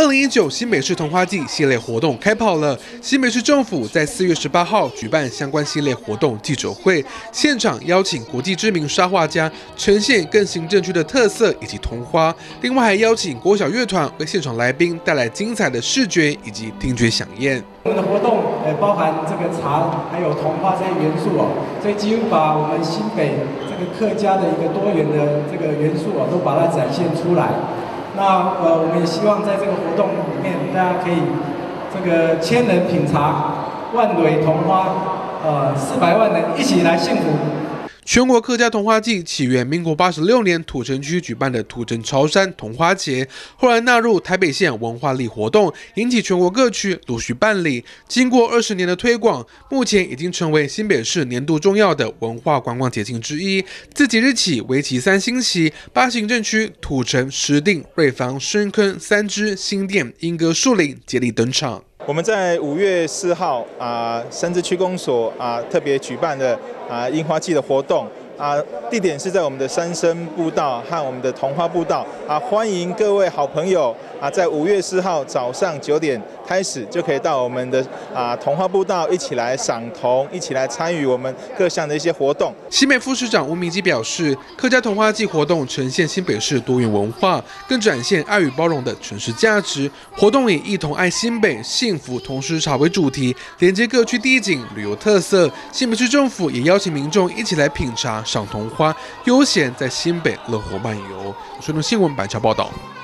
2019新北市童话季系列活动开跑了。新北市政府在4月18号举办相关系列活动记者会，现场邀请国际知名插画家呈现更行政区的特色以及童话，另外还邀请国小乐团为现场来宾带来精彩的视觉以及听觉飨宴。 我们的活动包含这个茶还有童话这些元素所以几乎把我们新北这个客家的一个多元的这个元素都把它展现出来。那我们也希望在这个活动里面，大家可以这个千人品茶，万蕊童花，400万人一起来幸福。 全国客家童话季起源民国86年土城区举办的土城潮山童话节，后来纳入台北县文化力活动，引起全国各区陆续办理。经过20年的推广，目前已经成为新北市年度重要的文化观光节庆之一。自即日起，为期3星期，8行政区土城、石碇、瑞芳、深坑、三芝、新店、莺歌、树林接力登场。 我们在5月4号三芝区公所特别举办的樱花季的活动地点是在我们的三生步道和我们的童话步道欢迎各位好朋友在5月4号早上9点开始就可以到我们的童话步道一起来赏童，一起来参与我们各项的一些活动。 新北副市长吴明基表示，客家童话季活动呈现新北市多元文化，更展现爱与包容的城市价值。活动以一同爱新北、幸福同时茶为主题，连接各区地景、旅游特色。新北市政府也邀请民众一起来品茶、赏童花，悠闲在新北乐活漫游。水农新闻白桥报道。